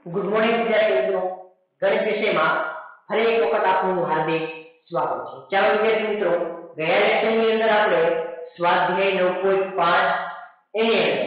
Good morning विद्यार्थी मित्रों, गणित विषय में फरी एक वखत आपનું हार्दिक स्वागत है। ચાલો વિદ્યાર્થી મિત્રો, ગયા લેક્ચરની અંદર આપણે સ્વાધ્યાય 9.5 એની અંદર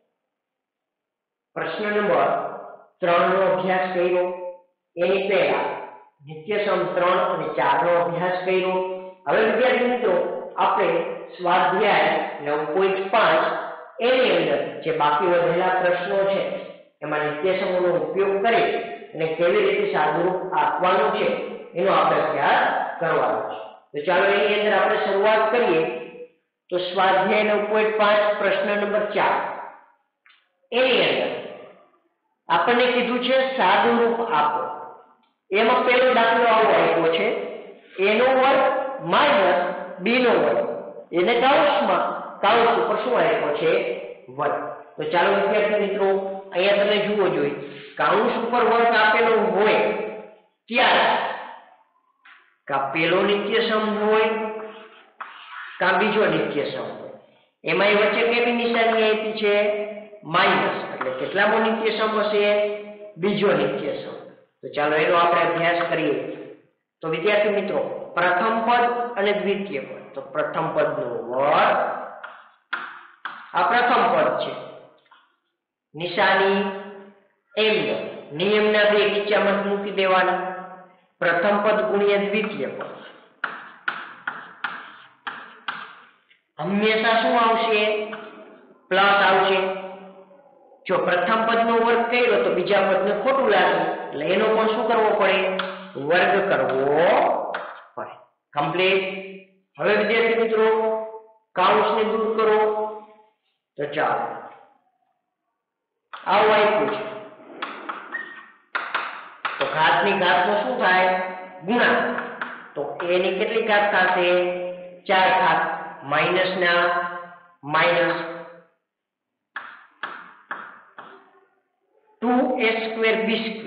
પ્રશ્ન નંબર 3 નો અભ્યાસ કર્યો। એની પહેલા નિત્યસમ 3 અને 4 નો અભ્યાસ કર્યો। હવે વિદ્યાર્થી મિત્રો, આપણે સ્વાધ્યાય 9.5 એની અંદર જે બાકી વધેલા પ્રશ્નો છે એમાં નિત્યસમોનો ઉપયોગ કરી અને કેવી રીતે સાદુરૂપ આપવાનું છે એનો આપણે અભ્યાસ કરવાનો છે। તો ચાલો એની અંદર આપણે શરૂઆત કરીએ। તો સ્વાધ્યાય 9.5 પ્રશ્ન નંબર 4 એની અંદર આપણને કીધું છે સાદુરૂપ આપો। એમાં પહેલો દાખલો આવો આપ્યો છે, a નો વર્ગ માઈનસ b નો વર્ગ, એને કાઉન્સ ઉપર શું આપ્યો છે? વર્ગ। તો ચાલો વિદ્યાર્થી મિત્રો, અહીંયા તમે જુઓ જોઈએ, કાઉન્સ ઉપર વર્ગ આપેલો હોય ત્યારે કા પેલો નિત્યસમ હોય કા બીજો નિત્યસમ હોય, એમાં વચ્ચે કેવી નિશાની આપી છે? માઈનસ, એટલે કેટલામો નિત્યસમ હશે? બીજો નિત્યસમ। તો ચાલો એનો આપણે અભ્યાસ કરીએ। તો વિદ્યાર્થી મિત્રો, પ્રથમ પદ અને દ્વિતીય પદ, તો પ્રથમ પદનો વર્ગ, આ પ્રથમ પદ છે, નિશાની એમ નિયમના બે કિસ્સામાં મૂકી દેવાના, પ્રથમ પદ ગુણ્યા દ્વિતીય પદ, હંમેશા શું આવશે? પ્લસ આવશે। જો પ્રથમ પદનો વર્ગ કર્યો તો બીજા પદને ખોટું લાગે, એટલે એનો પણ શું કરવો પડે? વર્ગ કરવો પડે। કમ્પ્લીટ। હવે વિદ્યાર્થી મિત્રો, કાઉન્સને દૂર કરો। તો ચાલો આવું આપ્યું છે, તો ઘાતની ઘાતનો શું થાય? ગુણાકાર। તો એની કેટલી ઘાત થશે? 4 ઘાત, માઈનસ ના માઈનસ 2a²b²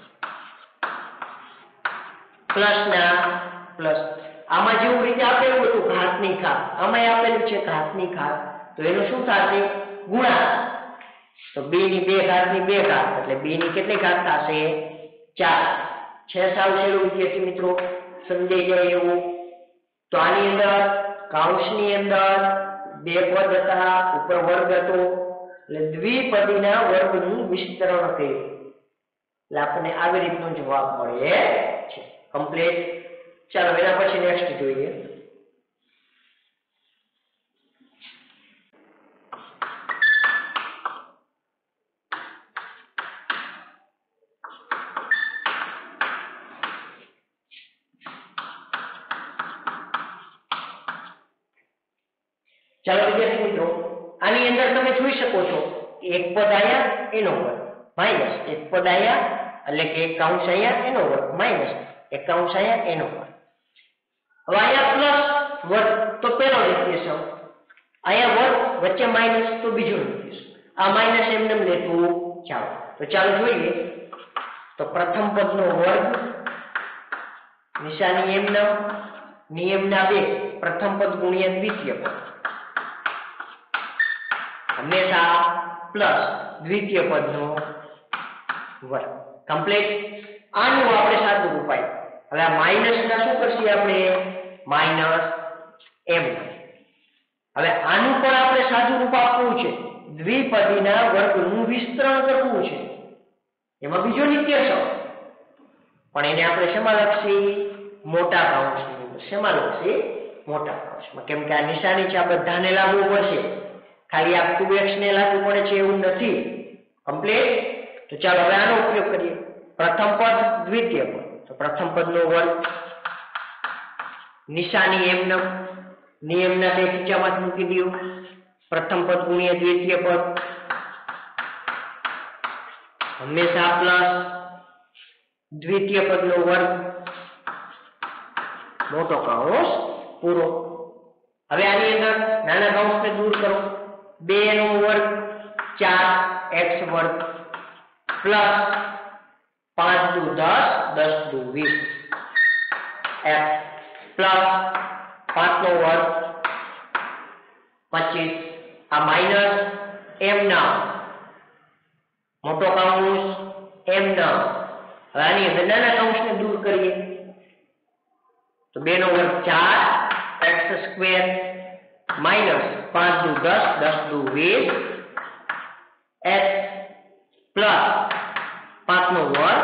પ્લસ ના પ્લસ, આમાં જેવું રીતે આપેલું હતું ઘાતની ઘાત, આમાં આપેલું છે ઘાતની ઘાત, તો એનું શું થશે? ગુણાકાર। તો b ની 2 ઘાતની 2 ઘાત, એટલે b ની કેટલી ઘાત થશે? 4। છે સાવ સહેલું વિદ્યાર્થી મિત્રો, સમજાઈ જાય એવું। તો આની અંદર કાઉન્સની અંદર બે પદ હતા, ઉપર વર્ગ હતો, એટલે દ્વિપદીના વર્ગનું વિસ્તરણ કર્યું, એટલે આપણને આવી રીતનો જવાબ મળે છે। કમ્પ્લીટ। ચાલો એના પછી નેક્સ્ટ જોઈએ। ચાલો વિદ્યાર્થી મિત્રો, આની અંદર તમે જોઈ શકો છો કે એક પદ આયા એનો વર્ગ માઈનસ એક પદ આયા, એટલે કે એક કાઉન્સ આયા એનો વર્ગ માઈનસ એક કાઉન્સ આયા એનો વર્ગ। હવે આયા પ્લસ વર્ગ તો પેલો નિત્યસમ, આયા વર્ગ વચ્ચે માઈનસ તો બીજો નિત્યસમ, આ માઈનસ એમને લેતું જાઓ। તો ચાલો જોઈએ। તો પ્રથમ પદનો વર્ગ, નિશાની એમને નિયમના બે, પ્રથમ પદ ગુણ્યા દ્વિતીય પદ, હંમેશા પ્લસ દ્વિતીય પદનો વર્ગ। કમ્પ્લીટ। આનું આપણે સાદું રૂપ આપ્યું। હવે આ માઈનસ ના શું કરશું આપણે? Minus m। હવે આનું પણ આપણે સાદું રૂપ આપવું છે, દ્વિપદીના વર્ગનું વિસ્તરણ કરવું છે, એમાં બીજો નિત્યસમ, પણ એને આપણે શેમાં લખશી? મોટા કાઉન્સની અંદર। શેમાં લખશી? મોટા કાઉન્સમાં, કેમ કે આ નિશાની છે, આ બધાને લાગુ પડશે, ખાલી આ 2x ને લાગુ પડે છે એવું નથી। કમ્પ્લીટ। તો ચાલો હવે આનો ઉપયોગ કરીએ। પ્રથમ પદ દ્વિતીય પદ, તો પ્રથમ પદનો વર્ગ, નિશાની એમને નિયમના બે કિસ્સામાં મૂકી દો, પ્રથમ પદ ગુણ્યા દ્વિતીય પદ, હંમેશા પ્લસ દ્વિતીય પદનો વર્ગ, મોટો કાઉન્સ પૂરો। હવે આની અંદર નાના કાઉન્સને દૂર કરો, 2 નો વર્ગ 4x² પ્લસ 5 દુ 10, 10 દુ 20 x પ્લસ 5 નો વર્ગ 25, આ માઈનસ m ના મોટો કાઉન્સ એમ ન. હવે આની અંદર નાના કૌંસને દૂર કરીએ તો 2 નો વર્ગ 4 x સ્ક્વેર માઇનસ 5 દુ 10 10 દુ 20 x પ્લસ 5 નો વર્ગ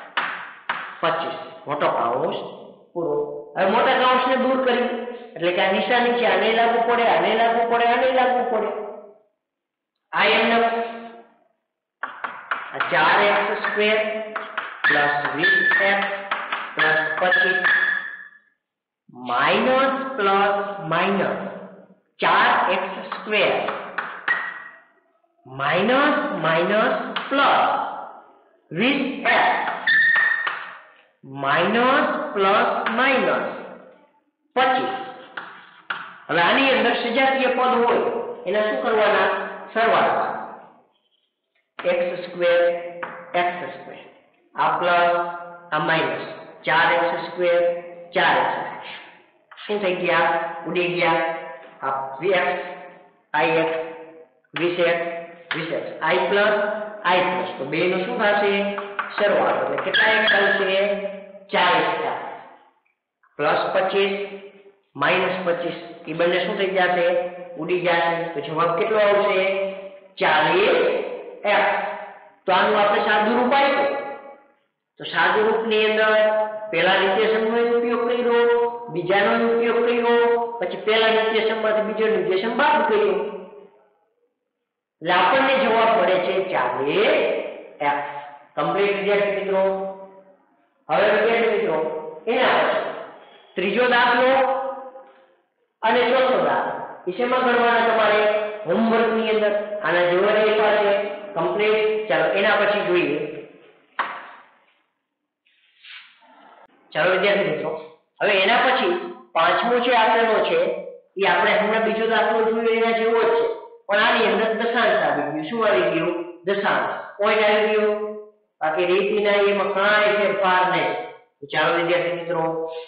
25 મોટો કૌંસ પૂરો. હવે મોટા કૌંસને દૂર કરી એટલે કે આ નિશાની છે આને લાગુ પડે આને લાગુ પડે આને લાગુ પડે. આ એમને 4x square plus 20x plus 25 minus plus minus 4x square minus minus plus 20x minus plus minus 25. હવે આની અંદર સજાતીય પદ હોય એના શું કરવાના? સરવાળા. x સ્ક્વેર આ પ્લસ આ માઇનસ 4x સ્ક્વેર 4x શું થઈ ગયા? ઉડી ગયા. આ vx ix 20x 20x i plus તો બે નો શું થશે? સરવાળો. એટલે કેટલા x આવશે? 4x પ્લસ 25 માઇનસ 25 એ બંને શું થઈ જશે? ઉડી જશે. તો જવાબ કેટલો આવશે? 40x. તો આનું આપણે સાદું રૂપ આપ્યું તો સાદું રૂપની અંદર પહેલા નિર્દેશનનો ઉપયોગ કર્યો, બીજાનો ઉપયોગ કર્યો, પછી પહેલા નિર્દેશનમાંથી બીજો નિર્દેશન બાદ કર્યો એટલે આપણને જવાબ મળે છે 40x. કમ્પ્લીટ વિદ્યાર્થી મિત્રો. હવે વિદ્યાર્થી મિત્રો એના પછી ત્રીજો દાખલો અને ચોથો દાખલો વિષયમાં ગણવાના તમારે હોમવર્કની અંદર. આના જેવા રહેલા છે કમ્પ્લીટ. ચાલો એના પછી જોઈએ. ચાલો વિદ્યાર્થી મિત્રો હવે એના પછી પાંચમો જે આપેલો છે એ આપણે હમણાં બીજો દાખલો જોયો એના જેવો જ છે પણ આની અંદર દશાંશ આવી ગયું. શું આવી ગયું? દશાંશ. પોઈન્ટ આવી ગયો. બાકી રીતિના એમાં કાંઈ ફેરફાર નહીં. તો ચાલો વિદ્યાર્થી મિત્રો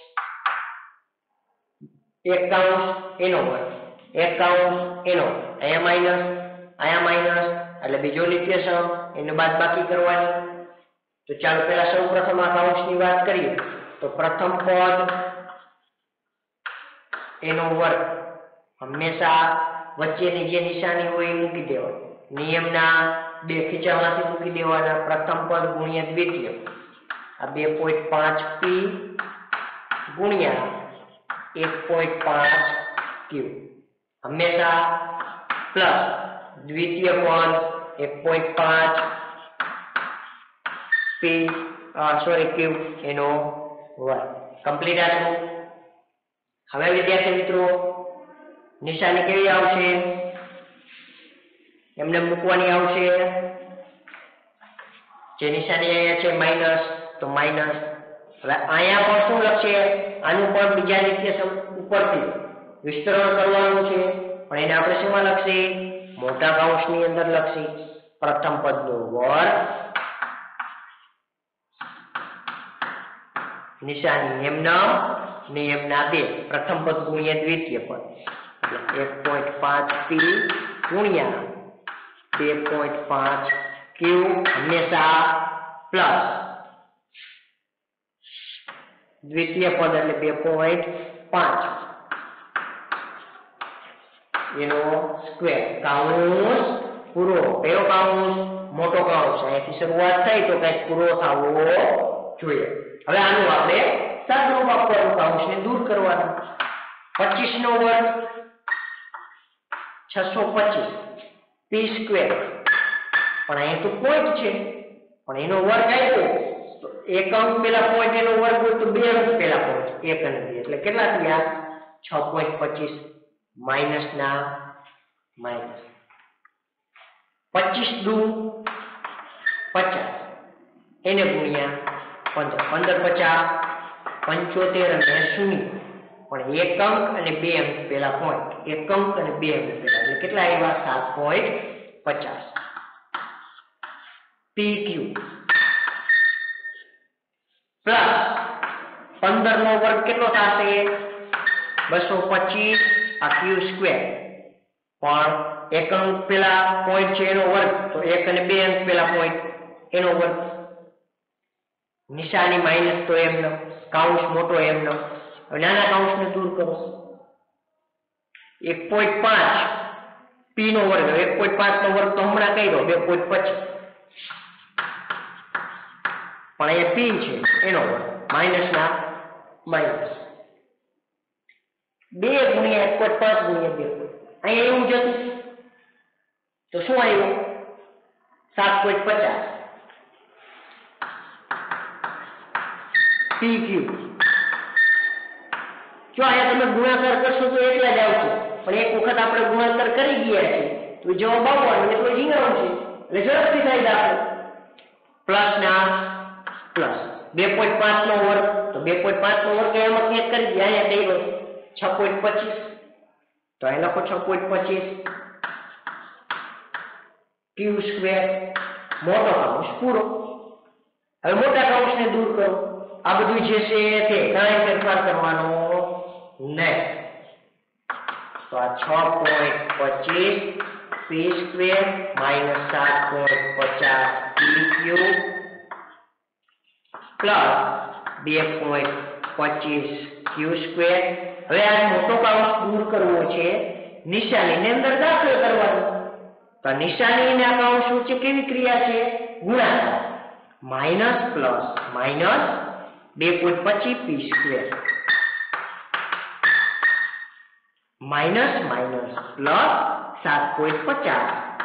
એક કૌંસ એનો વર્ગ એક કૌંસ એનો અહીંયા માઇનસ એટલે બીજો નિત્યસમ એનું બાદબાકી કરવાની. તો ચાલો પહેલા સૌપ્રથમ આ કૌંસની વાત કરીએ તો પ્રથમ પદ એનો વર્ગ હંમેશા વચ્ચેની જે નિશાની હોય એ મૂકી દેવાની. નિયમના બે ખીચામાંથી મૂકી દેવાના. પ્રથમ પદ ગુણ્યા દ્વિતીય આ 2.5p ગુણ્યા 1.5q હંમેશા પ્લસ દ્વિતીય પદ 1.5p q એનો વર્ગ. કમ્પ્લીટ આટલું. હવે વિદ્યાર્થી મિત્રો નિશાની કેવી આવશે? એમને મૂકવાની આવશે. જે નિશાની અહીંયા છે માઇનસ તો માઇનસ. હવે અહીંયા પણ શું લખશે? આનું પણ બીજા નિત્યસમ ઉપરથી વિસ્તરણ કરવાનું છે પણ એને આપણે શેમાં લખશે? મોટા કૌંસની અંદર લખશે. પ્રથમ પદનો વર્ગ નિશાની નિયમના 2 પ્રથમ પદ ગુણ્યા દ્વિતીય પદ એટલે 1.5p ગુણ્યા 2.5q હંમેશા પ્લસ દ્વિતીય પદ એટલે 2.5 એનો સ્ક્વેર. કૌંસ પૂરો. કયો કૌંસ? મોટો કૌંસ. અહીંથી શરૂઆત થઈ તો કઈક પૂરો થવો જોઈએ. હવે આનું આપણે સાદુરૂપ આપવાનું. કૌંસને દૂર કરવાનું. 25 નો વર્ગ 625 p સ્ક્વેર પણ અહીં તો પોઈન્ટ છે પણ એનો વર્ગ આપ્યો તો એક અંક પેલા પોઈન્ટ એનો વર્ગ હોય તો બે અંક પેલા પોઈન્ટ 1 અને 2 એટલે કેટલા થયા? 6.25 માઇનસ ના માઇનસ 25 દુ 50 એને ગુણ્યા 15 15 50 75 અને 0 પણ એક અંક અને બે અંક પેલા પોઈન્ટ. એક અંક અને બે અંક પેલા એટલે કેટલા આવ્યા? 7.50 pq પ્લસ 15 નો વર્ગ કેટલો થશે? 225 આ q સ્ક્વેર પણ એક અંક પેલા પોઈન્ટ છે એનો વર્ગ તો એક અને બે અંક પેલા પોઈન્ટ એનો વર્ગ નિશાની માઇનસ તો એમનો, કાઉન્સ મોટો એમનો. હવે નાના કાઉન્સને દૂર કરો. 1.5 p નો વર્ગ, 1.5 નો વર્ગ તો હમણાં કર્યો 2.25, પણ અહીંયા p છે એનો વર્ગ માઇનસ ના માઇનસ 2 ગુણ્યા 1.5 ગુણ્યા 2, અહીંયા એવું જતું તો શું આવ્યું 7.50 p ક્યુબ. જો અહીંયા તમે ગુણાકાર કરશો તો એટલા જ આવશે, પણ એક વખત આપણે ગુણાકાર કરી ગયા છે તો જવાબ આવવાનો એટલે જીરો છે, એટલે ઝડપથી થાય દાખલો. પ્લસ ના પ્લસ 2.5 નો વર્ગ, તો 2.5 નો વર્ગ એમાં ક્યાંક કરી દઈએ, અહીંયા કર્યો 6.25, તો અહીં લખો 6.25 ક્યુ સ્ક્વેર મોટો કાઉન્સ પૂરો. હવે મોટા કાઉન્સને દૂર કરો. આ બધું જે છે તે કાંઈ ફેરફાર કરવાનો નહીં. તો આ 6.25 p square minus 7.50 p cube plus 2.25 q square. હવે આ મોટો કાઉન્સ દૂર કરવો છે, નિશાનીની અંદર દાખલ કરવાનો. તો નિશાની આ કાઉન્સ વચ્ચે કેવી ક્રિયા છે? ગુણાકાર. Minus plus minus 2.25 p square minus minus plus 7.50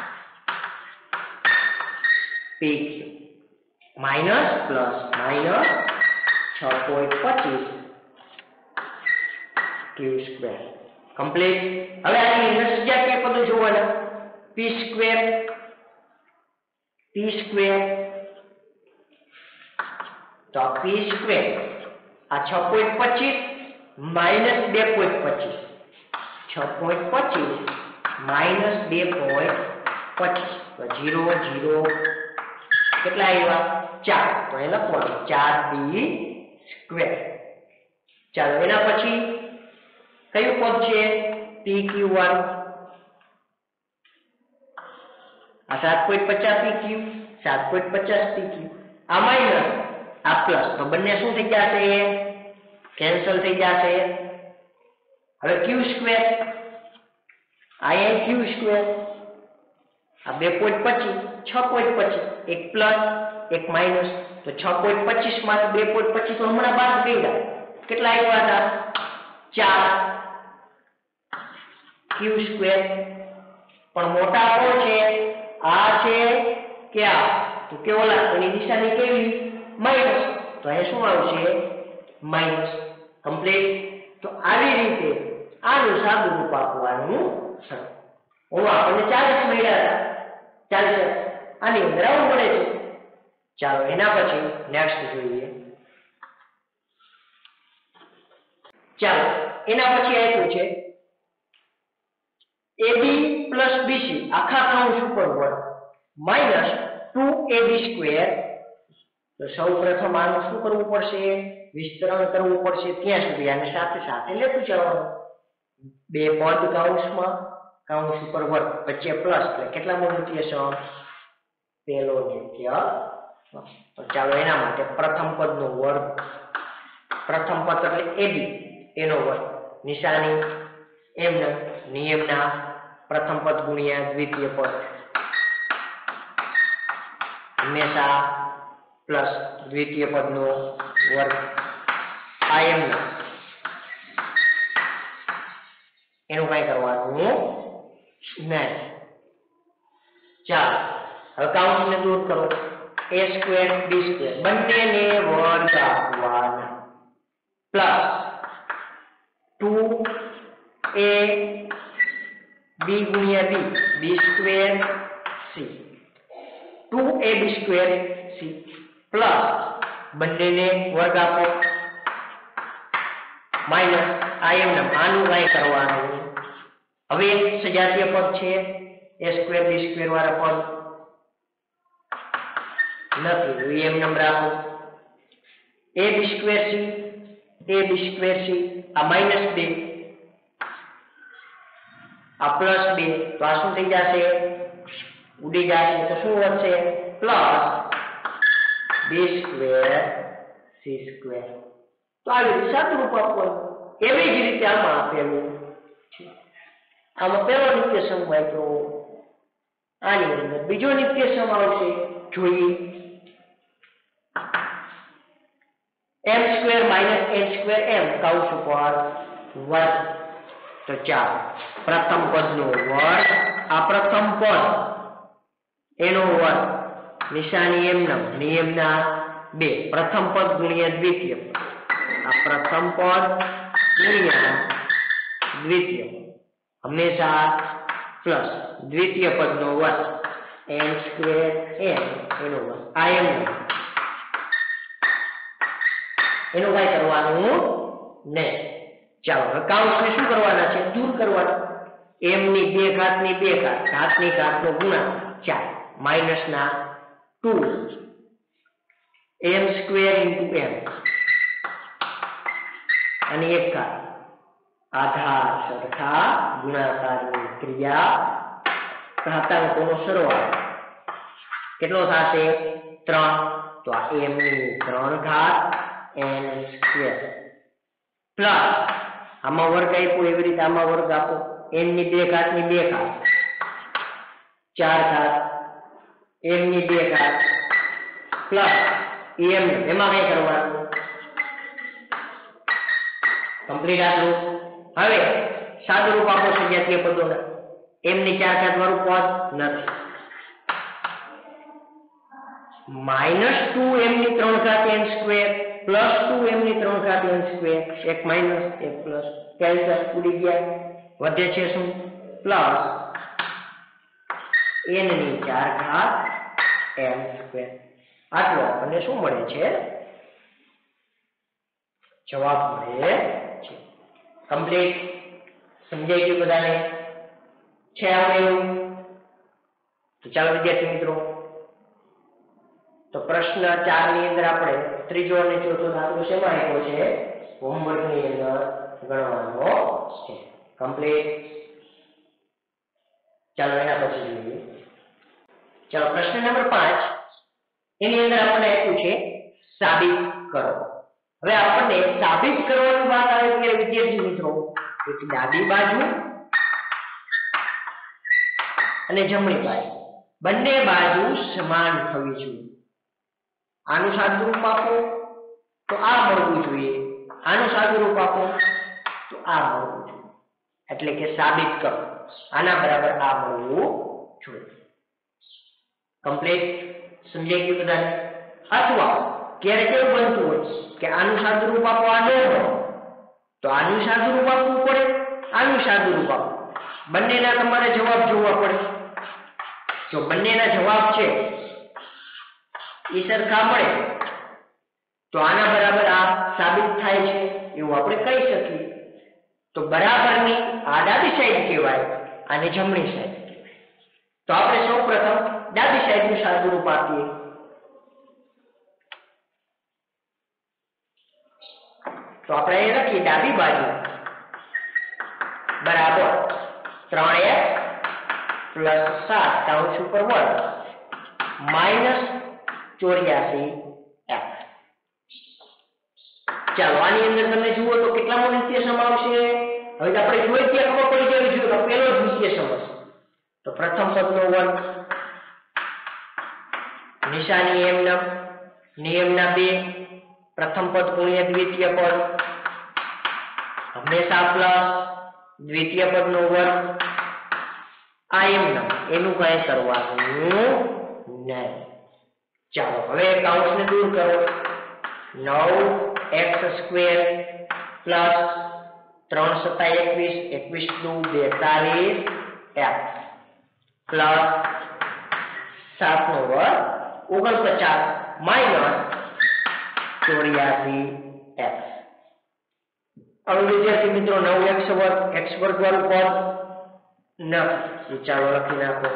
p cube minus plus minus 6.25 q square complete. હવે આની અંદર સજાતીય પદો જોવાના. p સ્ક્વેર તો p સ્ક્વેર આ 6.25 માઇનસ 2.25, 6.25 માઇનસ 2.25, તો 0 0 કેટલા આવ્યા 4, તો એ લખવાનું 4p સ્ક્વેર. ચાલો એના પછી કયું પદ છે? p ક્યુ વાળું. આ 7.50 p ક્યુ, 7.50 p ક્યુ, આ માઇનસ આ પ્લસ, તો બંને શું થઈ જશે? કેન્સલ થઈ જશે. હવે ક્યુ સ્ક્વેર, આ ક્યુ સ્ક્વેર, આ 2.25 6.25, એક પ્લસ એક માઇનસ, તો 6.25 માં 2.25 તો હમણાં બાદ કર્યા, કેટલા આવ્યા હતા? 4 ક્યુ સ્ક્વેર. પણ મોટા કોણ છે? આ છે કે આ? તો કેવો લાગતો? એની નિશાની કેવી? માઇનસ, તો અહીંયા શું આવશે? માઇનસ. કમ્પ્લીટ. તો આવી રીતે આનું સાદું રૂપ આપવાનું છે. આપણને 40 મળ્યા હતા, 40 આની અંદર આવું મળે છે. ચાલો એના પછી નેક્સ્ટ જોઈએ. ચાલો એના પછી આપ્યું છે AB પ્લસ BC આખા કાઉન્સ ઉપર વર્ગ માઇનસ 2AB સ્ક્વેર. તો સૌ પ્રથમ આનું શું કરવું પડશે? વિસ્તરણ કરવું પડશે ત્યાં સુધી આને સાથે સાથે લેતું જવાનું. બે પદ કાઉન્સમાં, કાઉન્સ ઉપર વર્ગ વચ્ચે પ્લસ, એટલે કેટલામો મૂકીએ છો? પહેલો મૂક્ય. તો ચાલો એના માટે પ્રથમ પદનો વર્ગ, પ્રથમ પદ એટલે AB એનો વર્ગ, નિશાની એમના નિયમના પ્રથમ પદ ગુણ્યા દ્વિતીય પદ, હંમેશા પ્લસ દ્વિતીય પદનો વર્ગ, આ એમના એનું કઈ કરવાનું નહીં. ચાલો હવે કાઉન્સને દૂર કરો. a સ્ક્વેર b સ્ક્વેર બંનેને વર્ગ આપવાના પ્લસ 2ab ગુણ્યા b square c, 2ab square c plus બંનેને વર્ગ આપો માઇનસ આ એમને આનું કઈ કરવાનું. હવે સજાતીય પદ છે a સ્ક્વેર b સ્ક્વેર વાળા પદ નથી, એમ નંબર આપો. ab સ્ક્વેર c આ માઇનસ 2 આ પ્લસ 2, તો આ શું થઈ જશે? ઉડી જશે. તો શું વધશે? Plus b square c square. તો આવી રીતે સાદુરૂપ આપવાનું. એવી જ રીતે આમાં આપેલું છે. આમાં પહેલો નિત્યસમ વાપરો, આની અંદર બીજો નિત્યસમ આવશે. જોઈએ m square minus n square m કૌંસ ઉપર વર્ગ. તો ચાલો પ્રથમ પદનો વર્ગ, આ પ્રથમ પદ એનો વર્ગ, નિશાની એમ નામ, નિયમના 2, પ્રથમ પદ ગુણ્યા દ્વિતીય પદ, આ પ્રથમ પદ ગુણ્યા દ્વિતીય પદ, હંમેશા પ્લસ દ્વિતીય પદનો વર્ગ n સ્ક્વેર n એનો વર્ગ, આ એમ એનું કઈ કરવાનું નહીં. ચાલો કૌંસને શું કરવાના છે? દૂર કરવાના. m ની 2 ઘાતની 2 ઘાત, ઘાતની ઘાતનો ગુણાકાર 4 માઇનસ ના 2 m સ્ક્વેર ઇન્ટુ m અને 1 ઘાત, આધાર સરખા ગુણાકારની ક્રિયા, ઘાતાંકોનો સરવાળો કેટલો થશે? 3. તો આ m ની 3 ઘાત n સ્ક્વેર પ્લસ આમાં વર્ગ આપ્યો એવી રીતે આમાં વર્ગ આપો, n ની 2 ઘાતની 2 ઘાત 4 ઘાત m ની 2 ઘાત પ્લસ m એમાં કઈ કરવાનું? કમ્પ્લીટ આટલું. હવે સાદુરૂપ આપો સજાતીય પદોના. m ની 4 ઘાત વાળું પદ નથી, -2 m ની 3 ઘાત n સ્ક્વેર પ્લસ 2 m ની 3 ઘાત n સ્ક્વેર, એક માઇનસ એક પ્લસ, કેન્સલ ઉડી ગયા. વધે છે શું? પ્લસ n ની 4 ઘાત m સ્ક્વેર. આટલો આપણને શું મળે છે? જવાબ મળે છે. કમ્પ્લીટ. સમજાઈ ગયું બધાને? છે આપણે એવું? તો ચાલો વિદ્યાર્થી મિત્રો, તો પ્રશ્ન 4 ની અંદર આપણે ત્રીજો અને ચોથો દાખલો શેમાં આપ્યો છે? હોમવર્ક ની અંદર ગણવાનો છે. કમ્પ્લીટ. ચાલો એના પછી જોઈએ. ચાલો પ્રશ્ન નંબર 5 એની અંદર આપણને આપ્યું છે સાબિત કરો. હવે આપણને સાબિત કરવાની વાત આવે ત્યારે વિદ્યાર્થી મિત્રો, એક ડાબી બાજુ અને જમણી બાજુ બંને બાજુ સમાન થવી જોઈએ. આનું સાદુરૂપ આપો તો આ મળવું જોઈએ, આનું સાદુરૂપ આપો તો આ મળવું જોઈએ. એટલે કે સાબિત કરો, આના બરાબર આ મળવું જોઈએ. કમ્પ્લીટ. સમજાઈ ગયું બધાને? અથવા ક્યારેક એવું બનતું હોય કે આનું સાદુરૂપ આપો આ ન મળે, તો આનું સાદુરૂપ આપવું પડે, આનું સાદુરૂપ આપવું, બંનેના તમારે જવાબ જોવા પડે. જો બંનેના જવાબ છે એ સરખા મળે તો આના બરાબર આ સાબિત થાય છે એવું આપણે કહી શકીએ. તો બરાબરની આ ડાબી સાઈડ કહેવાય, અને જમણી સાઈડ કહેવાય. તો આપણે સૌપ્રથમ ડાબી સાઈડનું સાદુરૂપ આપીએ. તો આપણે અહીં લખીએ ડાબી બાજુ બરાબર 3x પ્લસ 7 કૌંસ ઉપર વર્ગ માઇનસ 84x. ચાલો આની અંદર તમે જુઓ તો કેટલામો નિત્યસમ આવશે? હવે આપણે જોઈએ ત્યાં ખબર પડી જવી જોઈએ કે પહેલો જ નિત્યસમ હશે. તો પ્રથમ પદનો વર્ગ, નિશાની એમ નામ, નિયમના 2, પ્રથમ પદ ગુણ્યા દ્વિતીય પદ, હંમેશા પ્લસ દ્વિતીય પદનો વર્ગ, આ એમ નામ, એનું કઈ કરવાનું નહીં. ચાલો હવે કૌંસને દૂર કરો. 9x square plus 3 × 21 22x plus 7 નો વર્ગ 49 માઇનસ 84x. હવે વિદ્યાર્થી મિત્રો 9x વર્ગ x વર્ગ વાળું પદ નથી, ચાલો લખી નાખો.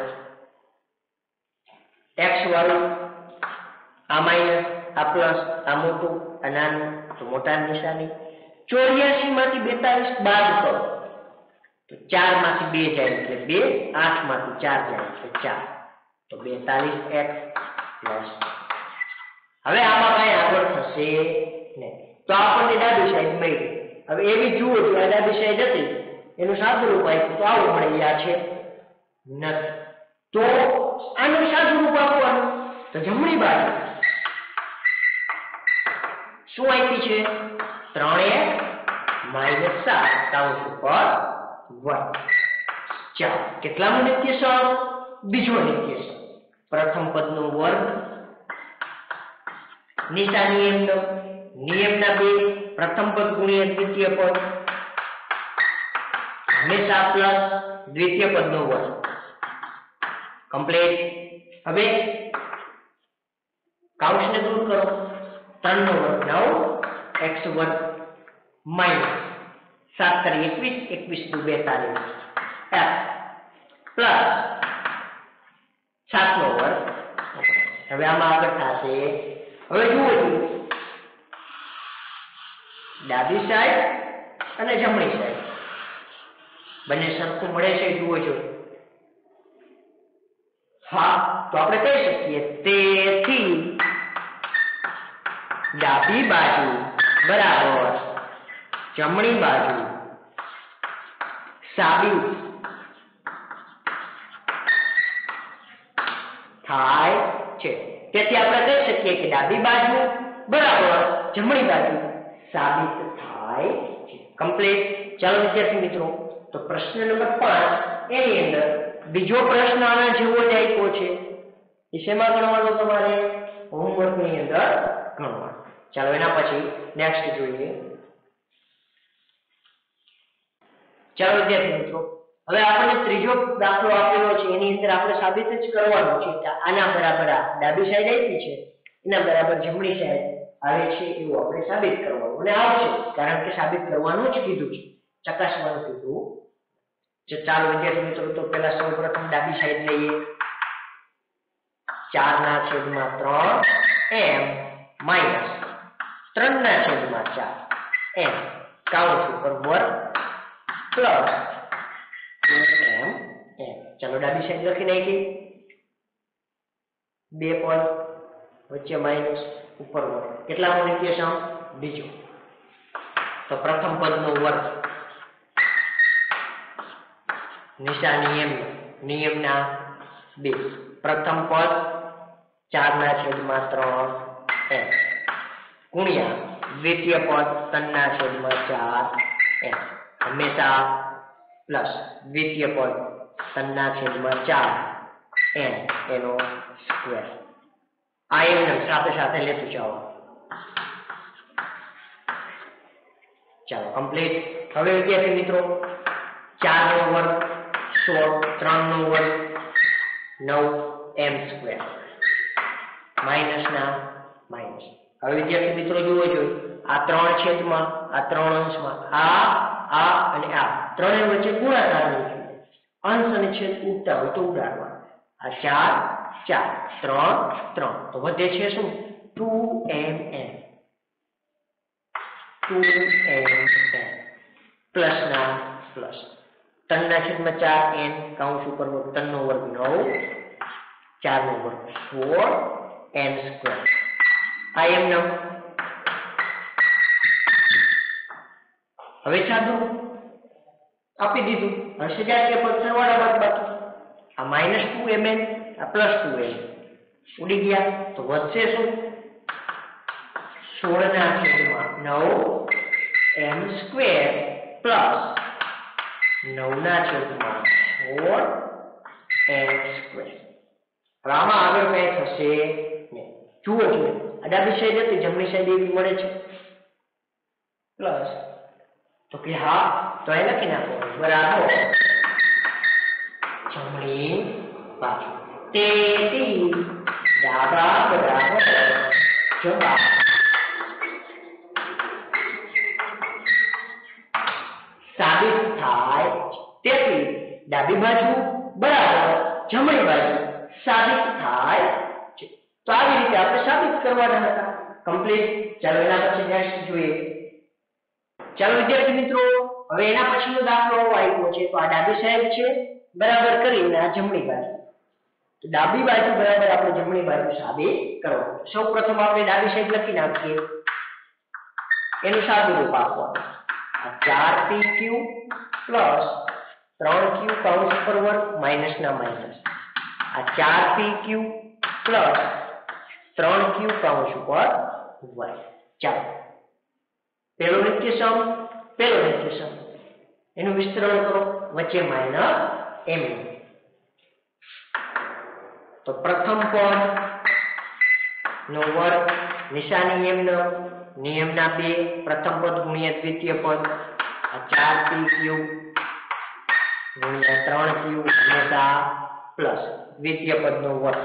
x વાળું આ માઇનસ આ પ્લસ આ મોટું આ નાનું, તો મોટા નિશાની. 84 માંથી 42 બાદ કરો તો 4 માંથી 2 જાય એટલે 2, 8 માંથી 4 જાય એટલે 4, તો 42x પ્લસ હવે આમાં કઈ આગળ થશે નહીં, તો આપણને ડાબી સાઈડ મળી. હવે એવી જુઓ જો આ ડાબી સાઈડ હતી એનું સાદું રૂપ આપ્યું તો આવું મળે, આ છે નથી. તો આનું સાદું રૂપ આપવાનું તો જમણી બાજુ શું આપી છે? 3x - 7 કૌંસ ઉપર 1. ચાલો કેટલામું નિત્યસમ? બીજો નિત્યસમ. પ્રથમ પદનો વર્ગ નિશા નિયમનો, નિયમના 2 પ્રથમ પદ ગુણ્યા દ્વિતીય પદ હંમેશા પ્લસ દ્વિતીય પદનો વર્ગ કમ્પ્લીટ. હવે કૌંસને દૂર કરો. 3 નો વર્ગ 9 x વર્ગ માઈનસ 7 તારી 21 21 દુ 42 પ્લસ 7 નો વર્ગ. હવે આમાં આગળ થશે. હવે જુઓ ડાબી સાઈડ અને જમણી સાઈડ બંને સરખું મળે છે. જુઓ છો હા, તો આપણે કહી શકીએ તેથી ડાબી બાજુ બરાબર જમણી બાજુ સાબિત થાય છે. તેથી આપણે કહી શકીએ કે ડાબી બાજુ બરાબર જમણી બાજુ સાબિત થાય છે. કમ્પ્લીટ. ચાલો વિદ્યાર્થી મિત્રો, તો પ્રશ્ન નંબર 5 એની અંદર બીજો પ્રશ્ન આના જેવો જ આપ્યો છે. એ શેમાં ગણવાનો? તમારે હોમવર્ક ની અંદર ગણવાનો. ચાલો એના પછી નેક્સ્ટ જોઈએ. ચાલો વિદ્યાર્થી મિત્રો, હવે આપણને ત્રીજો દાખલો આપેલો છે. એની અંદર આપણે સાબિત જ કરવાનું છે કે આના બરાબર આ ડાબી સાઈડ આપી છે એના બરાબર જમણી સાઈડ આવે છે એવું આપણે સાબિત કરવાનું. અને આવશે કારણ કે સાબિત કરવાનું જ કીધું છે, ચકાસવાનું કીધું. ચાલો વિદ્યાર્થી મિત્રો, તો પહેલા સૌપ્રથમ ડાબી સાઈડ લઈએ. 4/3 m માઈનસ 3/4 m કૌંસ ઉપર વર્ગ પ્લસ 2m m. ચાલો ડાબી સાઈડ લખી નાખી. 2 પદ વચ્ચે માઈનસ ઉપર વર્ગ. કેટલામો નિત્યસમ? બીજો. તો પ્રથમ પદનો વર્ગ નિશા નિયમના 2 પ્રથમ પદ 4/3 m ગુણ્યા દ્વિતીય પદ 3/4 m હંમેશા પ્લસ દ્વિતીય પદ 3/4 m એનો સ્ક્વેર. આ એમને સાથે સાથે લેતું જાઓ. ચાલો કમ્પ્લીટ. હવે વિદ્યાર્થી મિત્રો 4 નો વર્ગ 16 3 નો વર્ગ 9 m સ્ક્વેર માઈનસ ના માઈનસ. હવે વિદ્યાર્થી મિત્રો જુઓ છો આ 3 છેદમાં આ 3 અંશમાં આ અને આ ત્રણેય વચ્ચે ગુણાકાર નહીં છે. અંશ અને છેદ ઉડતા હોય તો ઉડાડવા. આ 4 4 3 3 તો વધે છે શું? 2mm 2mm પ્લસ ના પ્લસ 3/4 n કૌંસ ઉપર 3 નો વર્ગ 9 4 નો વર્ગ 16 n સ્ક્વેર. આ એમ નામ. હવે સાદું આપી દીધું. હવે સજાતીય પદ સરવાળા બાદબાકી. આ -2mn આ +2m ઉડી ગયા તો વધશે શું? 16/9 m square plus 9/16 m square. હવે આમાં આગળ કઈ થશે નહીં. જુઓ છો આ ડાબી સાઈડ હતી જમણી સાઈડ એવી મળે છે પ્લસ. તો કે હા, તો એ લખી નાખો બરાબર જમણી બાજુ. તેથી ડાબા બરાબર જમણા. સાબિત થાય. તેથી ડાબી બાજુ બરાબર જમણી બાજુ સાબિત થાય છે. તો આવી રીતે આપણે સાબિત કરવાના હતા. કમ્પ્લીટ. ચાલો એના પછી નેક્સ્ટ જોઈએ. ચાલો વિદ્યાર્થી મિત્રો, હવે એના પછીનો દાખલો આવ્યો છે. તો આ ડાબી સાઈડ છે બરાબર કરીને આ જમણી બાજુ. તો ડાબી બાજુ બરાબર આપણે જમણી બાજુ સાબિત કરવાનું. સૌપ્રથમ આપણે ડાબી સાઈડ લખી નાખીએ, એનું સાદું રૂપ આપવાનું. આ 4pq પ્લસ 3q કૌંસ પર વર્ગ માઇનસ ના માઇનસ. આ 4pq પ્લસ 3q કૌંસ ઉપર વર્ગ. ચાલો પેલો નિત્યસમ એનું વિસ્તરણ કરો, વચ્ચે માઇનસ m. તો પ્રથમ પદ નો વર્ગ નિશાની m નો નિયમના 2 પ્રથમ પદ ગુણ્યા દ્વિતીય પદ. આ 4pq ગુણ્યા 3q હંમેશા પ્લસ દ્વિતીય પદ નો વર્ગ.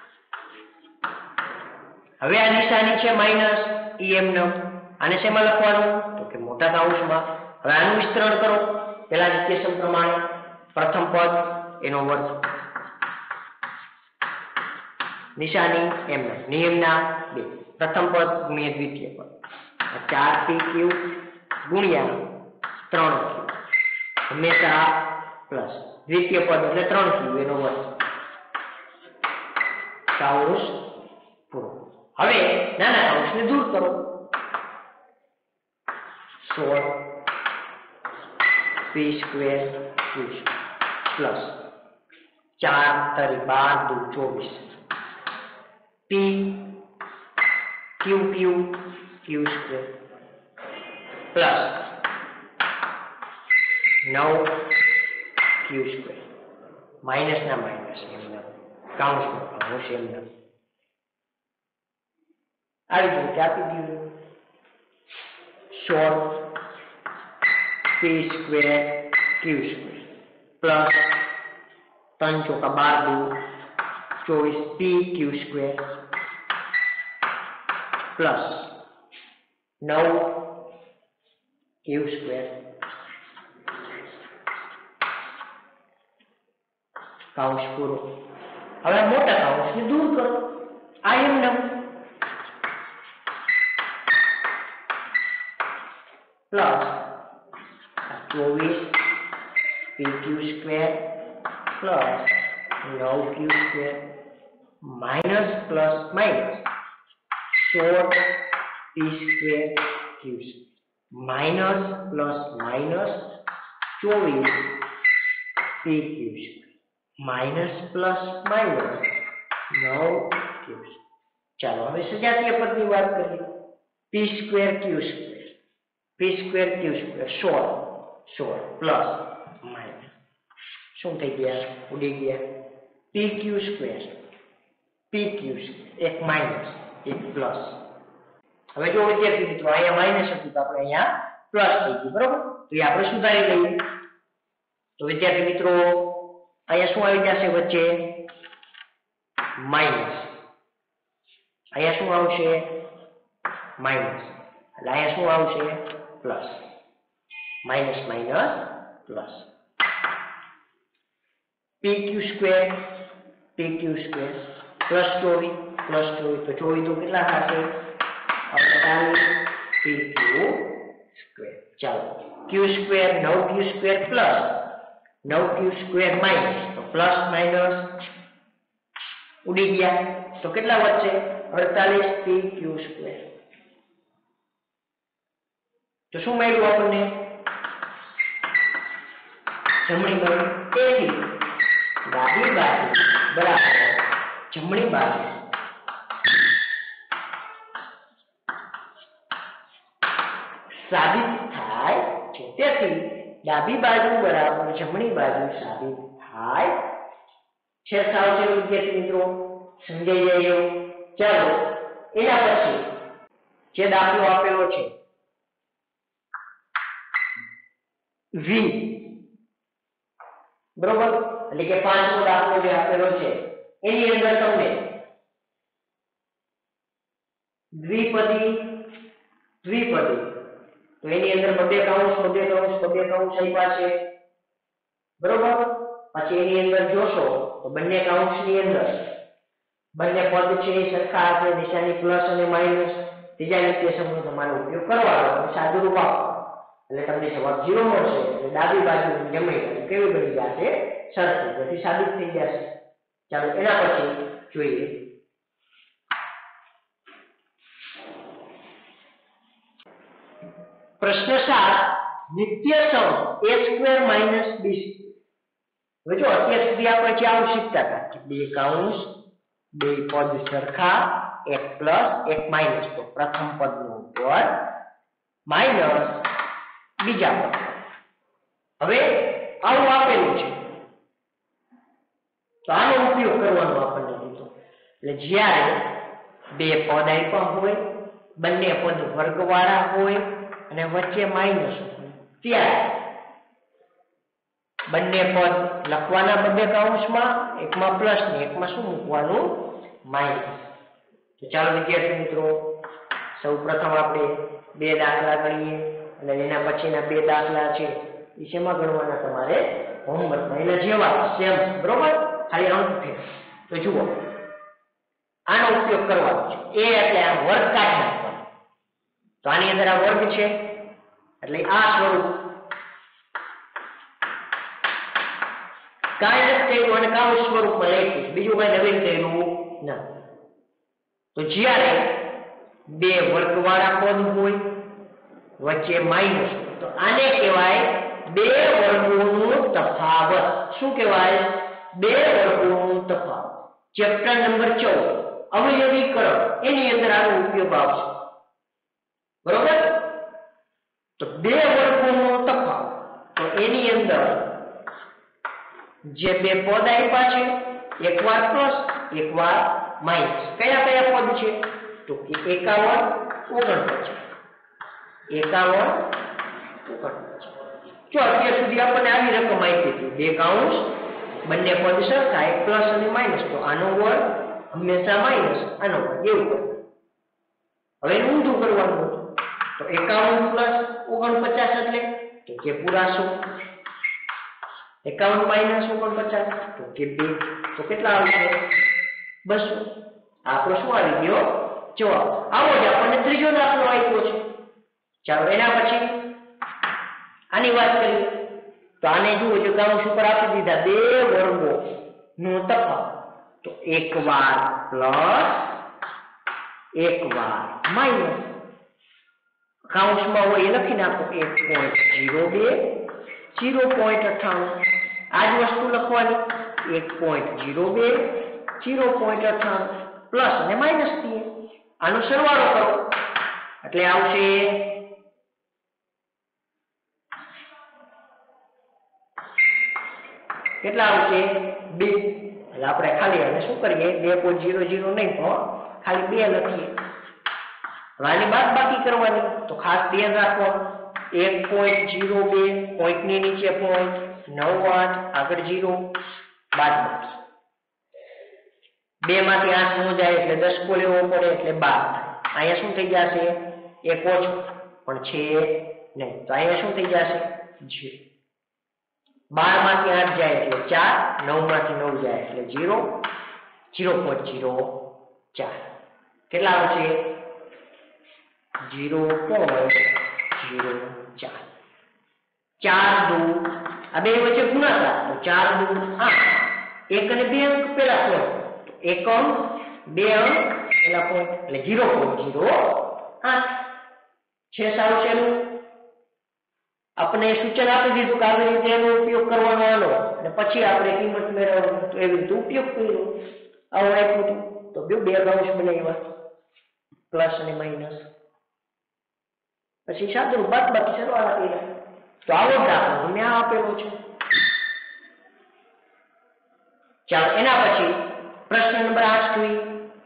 હવે આ નિશાની છે માઇનસ em નો, આને શેમાં લખવાનું તો કે મોટા કૌંસમાં. હવે આનું વિસ્તરણ કરો પેલા નિત્યસમ પ્રમાણે. પ્રથમ પદ એનો વર્ગ નિશાની m નો નિયમના 2 પ્રથમ પદ ગુણ્યા દ્વિતીય પદ. 4pq ગુણ્યા 3q હંમેશા પ્લસ દ્વિતીય પદ એટલે 3q એનો વર્ગ. કૌંસ પૂરો. હવે નાના કૌંસને દૂર કરો. 16p² q² પ્લસ 4 તારી 12 દુ 24 p q² plus 9q² minus ના માઇનસ એમના કૌંસમાં કૌંસ એમના આવી રીતે આપી દીધું. 16p² q² પ્લસ 3 ચોકા 12 દુ 24 p q² પ્લસ 9q² કૌંસ પૂરો. હવે મોટા કૌંસને દૂર કરો. આ એમનો plus 24pq² plus 9q² minus plus minus 16p² q² minus plus minus 24pq² minus plus minus 9q². ચાલો હવે સજાતીય પદની વાત કરીએ. p²q² 16 પ્લસ માઇનસ શું થઈ ગયા ઉડી ગયા pq² એક માઇનસ એક પ્લસ. હવે જો વિદ્યાર્થી મિત્રો અહીંયા માઇનસ હતું તો આપણે અહીંયા પ્લસ થઈ ગયું બરોબર. તો એ આપણે સુધારી લઈએ. તો વિદ્યાર્થી મિત્રો અહીંયા શું આવી જશે વચ્ચે માઇનસ. અહીંયા શું આવશે માઇનસ એટલે અહીંયા શું આવશે plus. Minus minus plus. pq² plus 24 તો 24 તો કેટલા થશે 48pq². ચાલો q² 9q² plus 9q² minus તો પ્લસ માઇનસ ઉડી ગયા તો કેટલા વધશે 48pq². તો શું મળ્યું આપણને જમણી બાજુ. તેથી ડાબી બાજુ બરાબર જમણી બાજુ સાબિત થાય છે. તેથી ડાબી બાજુ બરાબર જમણી બાજુ સાબિત થાય છે. સાવ છે વિદ્યાર્થી મિત્રો સમજાઈ જાય એવું. ચાલો એના પછી જે દાખલો આપેલો છે v બરોબર એટલે કે પાંચમો દાખલો જે આપેલો છે એની અંદર તમને દ્વિપદી તો એની અંદર બે કૌંસ આપ્યા છે બરોબર. પછી એની અંદર જોશો તો બંને કૌંસની અંદર બંને પદ છે એ સરખા છે, નિશાની પ્લસ અને માઇનસ. ત્રીજા નિત્યસમનો તમારે ઉપયોગ કરવાનો અને સાદું રૂપ આપવાનું એટલે તમને જવાબ 0 મળશે. એટલે ડાબી બાજુ જમણી બાજુ કેવી બની જશે સરખી. પછી સાબિત થઈ જશે. ચાલો એના પછી જોઈએ પ્રશ્ન 7 નિત્ય સમ a² - b². હવે જો અત્યાર સુધી આપણે જે આવું શીખતા હતા કે બે કૌંસ, બે પદ સરખા, એક પ્લસ એક માઇનસ, તો પ્રથમ પદનું પદ માઇનસ બીજા પદ. હવે આવું આપેલું છે તો આનો ઉપયોગ કરવાનો આપણને કીધો. એટલે જ્યારે બે પદ આપ્યા હોય, બંને પદ વર્ગવાળા હોય અને વચ્ચે માઇનસ હોય, ત્યારે બંને પદ લખવાના બંને કૌંસમાં, એકમાં પ્લસ ને એકમાં શું મૂકવાનું? માઇનસ. તો ચાલો વિદ્યાર્થી મિત્રો, સૌપ્રથમ આપણે બે દાખલા ગણીએ અને એના પછીના બે દાખલા છે એ શેમાં ગણવાના? તમારે હોમવર્કમાં એના જેવા સેમ, બરોબર? ખાલી અંક ફેર. તો જુઓ, આનો ઉપયોગ કરવાનો છે. એ એટલે આ વર્ગ કાઢી નાખવાનો. તો આની અંદર આ વર્ગ છે એટલે આ સ્વરૂપ કાંઈ નથી કર્યું અને કાઉન્સ સ્વરૂપમાં લખ્યું, બીજું કઈ નવીન કર્યું નથી. તો જ્યારે બે વર્ગવાળા પદ હોય, વચ્ચે માઇનસ, તો આને કહેવાય બે વર્ગોનું તફાવત. શું કહેવાય? બે વર્ગોનું તફાવત. ચેપ્ટર નંબર 14 અવયવીકરણ, એની અંદર આનો ઉપયોગ આવશે, બરોબર? તો બે વર્ગોનો તફાવત, તો એની અંદર જે બે પદ આપ્યા છે, એકવાર પ્લસ એકવાર માઇનસ, કયા કયા પદ છે? તો 51 49. 51 49. જો અત્યાર સુધી આપણને આવી રકમ આપી હતી, બે કૌંસ, બંને પદ સરખા, એક પ્લસ અને માઇનસ, તો આનો વર્ગ હંમેશા માઇનસ, આનો વર્ગ, એવું. હવે ઊંધું કરવાનું હતું. તો 51 પ્લસ 49 એટલે તો કે પૂરા 100. 51 માઇનસ 49 તો કે 2. તો કેટલા આવશે? 200. આપણો શું આવી ગયો? જવાબ. આવો જ આપણને ત્રીજો દાખલો આપ્યો છે. ચાલો એના પછી આની વાત કરીએ. તો આને જુઓ, જો કૌંસ ઉપર આપી દીધા બે વર્ગો નો તફાવત, તો એકવાર પ્લસ એકવાર માઇનસ. કૌંસમાં હોય એ લખી નાખો 1.02 0.98. આ જ વસ્તુ લખવાની 1.02 0.98 પ્લસ અને માઇનસ થી આનો સરવાળો કરો એટલે આવશે કેટલા આવશે? 2. એટલે આપણે ખાલી આને શું કરીએ? 2.00 નહીં પણ ખાલી 2 લખીએ. આની બાદબાકી કરવાની, તો ખાસ ધ્યાન રાખવાનું 1.02 પોઈન્ટની નીચે પોઈન્ટ 98 આગળ 0 બાદબાકી 2 માંથી 8 નો જાય એટલે 10 કો લેવો પડે એટલે 12 થાય. અહીંયા શું થઈ જશે? 1 ઓછો પણ છે નહીં, તો અહીંયા શું થઈ જશે? 0. 12 માંથી 8 જાય એટલે 4, 9 માંથી 9 જાય એટલે 0, 0.04. કેટલા આવશે? 0.04. 4 દુ આ બે વચ્ચે ગુણાકાર, તો 4 દુ 8. 1 અને 2 અંક પેલા પોઈન્ટ, તો 1 અંક 2 અંક પેલા પોઈન્ટ એટલે 0.08 છે. સારું છે. આપણે સૂચન આપી દીધું કે આવી રીતે એનો ઉપયોગ કરવાનો આનો, અને પછી આપણે કિંમત મેળવવાની, તો એવી રીતે ઉપયોગ કર્યો. આવું આપ્યું તો બે કૌંસ બનાવ્યા પ્લસ અને માઇનસ, પછી સાદું બાદબાકી સરવાળા કર્યા. તો આવો દાખલો તમને આ આપેલો છે. ચાલો એના પછી પ્રશ્ન નંબર 8 જોઈએ.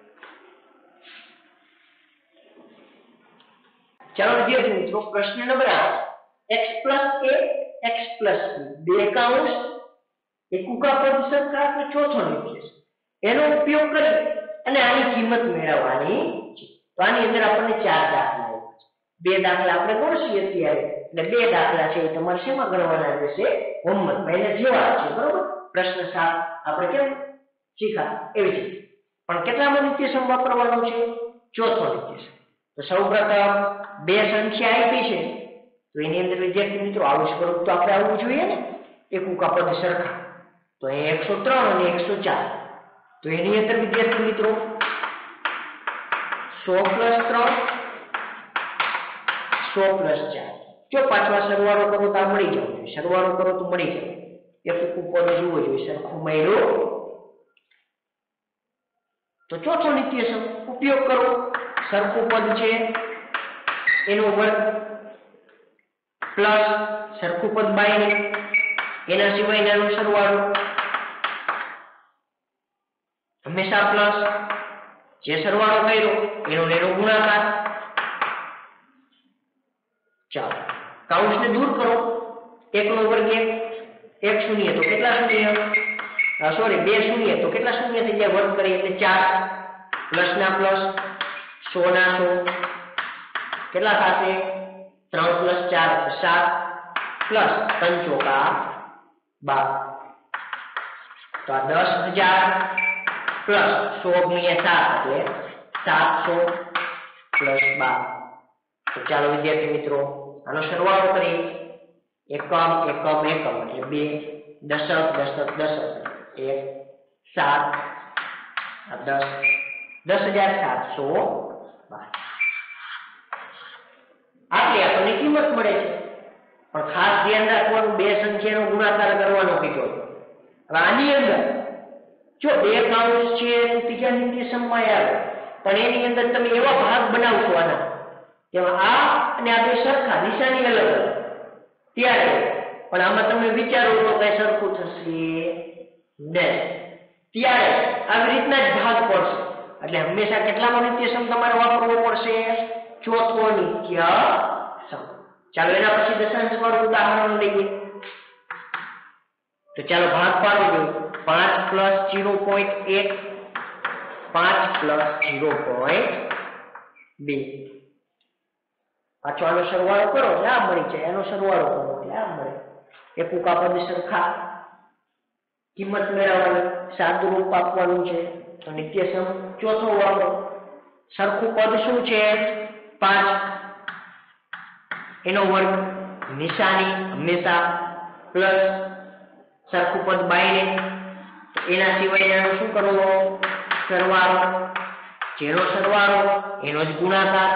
ચાલો વિદ્યાર્થી મિત્રો, પ્રશ્ન number 8 x plus a x plus b બે કૌંસ, એકુકા પદ સરખા અને ચોથો નિર્દેશ, એનો ઉપયોગ કરી અને આની કિંમત મેળવવાની છે. તો આની અંદર આપણને 4 દાખલા આપ્યા છે. બે દાખલા આપણે ગણશીએ અત્યારે, એટલે બે દાખલા છે એ તમારે શેમાં ગણવાના રહેશે? હોમવર્કમાં. એને જેવા છે, બરોબર? પ્રશ્ન 7 આપણે કેમ શીખા એવી છે, પણ કેટલામો નિત્યસમ વાપરવાનો છે? ચોથો નિત્યસમ. તો સૌપ્રથમ બે સંખ્યા આપી છે, તો એની અંદર વિદ્યાર્થી મિત્રો આવું સ્વરૂપ તો આપણે આવવું જોઈએ ને, એકુકા પદ સરખા. તો અહીં 103 અને 104. તો એની અંદર વિદ્યાર્થી મિત્રો 100 + 3 100 + 4 જો પાછવા સરવાળો કરો તો મળી જાય સરવાળો કરો તો મળી જાય એક ઉપર જુઓ જોઈએ સરખું મળ્યો તો ચોથો નિત્યસમ ઉપયોગ કરો સરખું પદ છે એનો વર્ગ પ્લસ સરખું પદ બાય એના સિવાયનો સરવાળો હંમેશા પ્લસ જે સરવાળો કર્યો એનો ગુણાકાર ચાલો કાઉન્સને દૂર કરો 1 નો વર્ગ 1 શૂન્ય તો કેટલા શૂન્ય સોરી 2 શૂન્ય તો કેટલા શૂન્ય થઈ જાય વર્ગ કરીએ એટલે 4 પ્લસ ના પ્લસ 100 ના 100 કેટલા થશે 3 + 4 7 પ્લસ 3 ચોકા 12 તો આ 10,000 પ્લસ 100 ગુણ્યા 7 એટલે 700 પ્લસ 12 તો ચાલો વિદ્યાર્થી મિત્રો આનો સરવાળો કરીએ એકમ એકમ એકમ એટલે 2 દશક દશક દશક 1 7 10 10,712 આટલી આપણને કિંમત મળે છે પણ ખાસ ધ્યાન રાખવાનું બે સંખ્યાનો ગુણાકાર કરવાનો કીધો હવે આની અંદર જો બે કાઉન્સ છે તો ત્રીજા નિત્યસમમાં આવે પણ એની અંદર તમે એવા ભાગ બનાવશો આના જેમાં આ અને આ બે સરખા નિશાની અલગ ત્યારે પણ આમાં તમે વિચારો તો કઈ સરખું થશે નહીં ત્યારે આવી રીતના જ ભાગ પડશે એટલે હંમેશા કેટલાનો નિત્યસમ તમારે વાપરવો પડશે ચોથો નિત્યસમ ચાલો એના પછી દશાંશ વાળું ઉદાહરણ લઈએ તો ચાલો ભાગ પાડો જો 5 + 0.1 5 + 0.2 પાછો આનો સરવાળો કરો એટલે આ મળી જાય એનો સરવાળો કરો એટલે આ મળે એક ઉકા પદ સરખા કિંમત મેળવવાની સાદુરૂપ આપવાનું છે તો નિત્યસમ ચોથો વાપરો સરખું પદ શું છે 5 એનો વર્ગ નિશાની હંમેશા પ્લસ સરખું પદ બાયને એના સિવાય શું કરવો સરવાળો જેનો સરવાળો એનો જ ગુણાકાર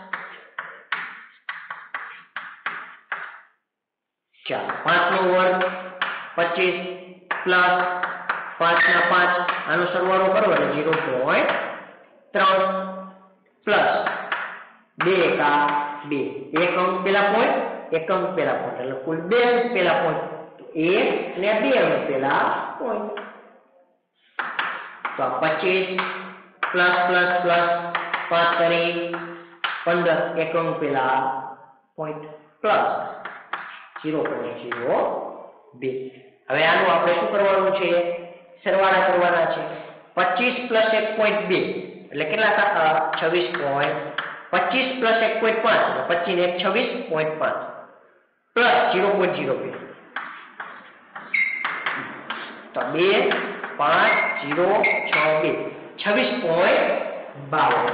ચાલો 5 નો વર્ગ 25 પ્લસ 5 ના 5 આનો સરવાળો કરો એટલે 0.3 પ્લસ 2 એકા 2 એક અંક પેલા પોઈન્ટ એક અંક પેલા પોઈન્ટ એટલે કુલ 2 અંક પેલા પોઈન્ટ તો 1 અને 2 અંક પેલા પોઈન્ટ તો 25 પ્લસ પ્લસ પ્લસ 5 કરી 15 એક અંક પેલા પોઈન્ટ પ્લસ 0.02 હવે આનું આપણે શું કરવાનું છે સરવાળા કરવાના છે 25 + 1.2 એટલે કેટલા થતા 26. 25 + 1.5 એટલે 25 ને 26.5 પ્લસ 0.02 તો 2 5 0 6 2 26.52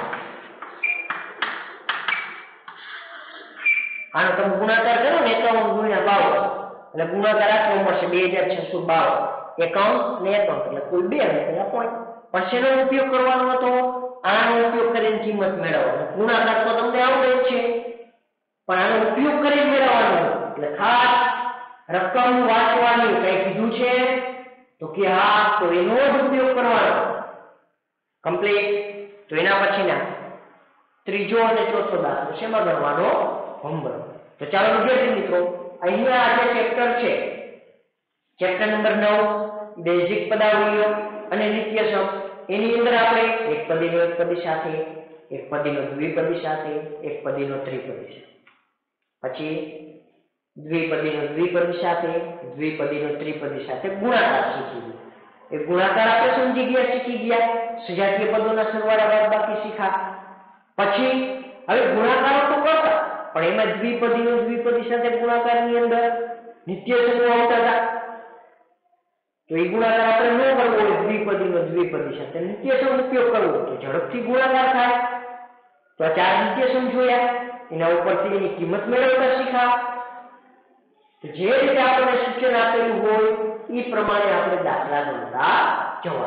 આનો તમે ગુણાકાર કરો ને 51 ગુણ્યા 52 એટલે ગુણાકાર આટલો મળશે 2652 એકાઉન્ટ ને એકાઉન્ટ એટલે કુલ 2 અને પેલા પોઈન્ટ પણ શેનો ઉપયોગ કરવાનો હતો આનો ઉપયોગ કરીને કિંમત મેળવવાનો ગુણાકાર તો તમને આવડે જ છે પણ આનો ઉપયોગ કરીને મેળવવાનો એટલે ખાસ રકમ વાંચવાની કઈ કીધું છે તો કે હા તો એનો જ ઉપયોગ કરવાનો કમ્પ્લીટ તો એના પછીના ત્રીજો અને ચોથો દાખલો શેમાં ગણવાનો હોમવર્ક તો ચાલો વિદ્યાર્થી મિત્રો અહીંયા આ જે ચેપ્ટર છે ચેપ્ટર નંબર 9 બેઝિક પદાવલીઓ અને નિત્યસમ એની અંદર આપણે એક પદીનો એક પદી સાથે એક પદીનો દ્વિપદી સાથે એક પદીનો ત્રિપદી સાથે પછી દ્વિપદીનો દ્વિપદી સાથે દ્વિપદીનો ત્રિપદી સાથે ગુણાકાર શીખી એ ગુણાકાર આપણે સમજી ગયા શીખી ગયા સજાતીય પદોના સરવાળા બાદબાકી શીખા પછી હવે ગુણાકારો તો કરતા પણ એમાં દ્વિપદીનો દ્વિપદી સાથે ગુણાકારની અંદર નિત્યસમો આવતા હતા તો એ ગુણાકાર આપણે ન કરવો હોય દ્વિપદીનો દ્વિપદી સાથે નિત્યસમ ઉપયોગ કરવો તો ઝડપથી ગુણાકાર થાય તો આ 4 નિત્યસમ જોયા એના ઉપરથી એની કિંમત મેળવતા શીખા તો જે રીતે આપણે સૂચન આપેલું હોય એ પ્રમાણે આપણે દાખલા ગણતા જવાનું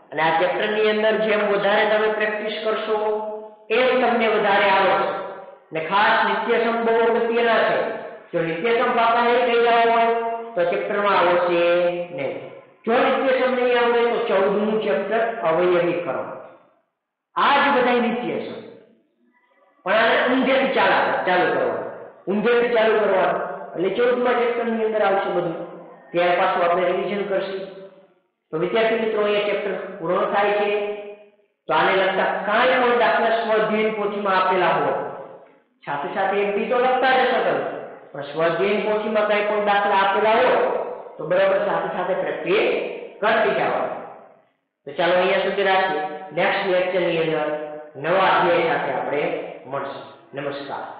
અને આ ચેપ્ટર ની અંદર જેમ વધારે તમે પ્રેક્ટિસ કરશો એમ તમને વધારે આવડશે. ને ખાસ નિત્યસમ બહુ અગત્યના છે. જો નિત્યસમ પાકા નહીં થઈ ગયા હોય તો ચેપ્ટરમાં આવશે નહીં. જો નિત્યસમ નહીં આવડે તો 14મું ચેપ્ટર અવયવીકરણ. આ જ બધા નિત્યસમ, પણ આને ઊંધેથી ચાલુ કરવાનું, ઊંધેથી ચાલુ કરવાનું. એટલે 14મા ચેપ્ટરની અંદર આવશે બધું. ત્યાર પાછું આપણે રિવિઝન કરશું. તો વિદ્યાર્થી મિત્રો અહીંયા ચેપ્ટર પૂર્ણ થાય છે. તો આને લગતા કાંઈ પણ દાખલા સ્વાધ્યાય પોથીમાં આપેલા હોય, સાથે સાથે એક બી તો લખતા જશો તમે, પણ સ્વાધ્યાય પોથીમાં કાંઈ પણ દાખલા આપેલા હોય તો બરાબર સાથે સાથે પ્રેક્ટિસ કરતી જવાનું. તો ચાલો અહીંયા સુધી રાખીએ. નેક્સ્ટ લેક્ચરની અંદર નવા અધ્યાય સાથે આપણે મળશું. નમસ્કાર.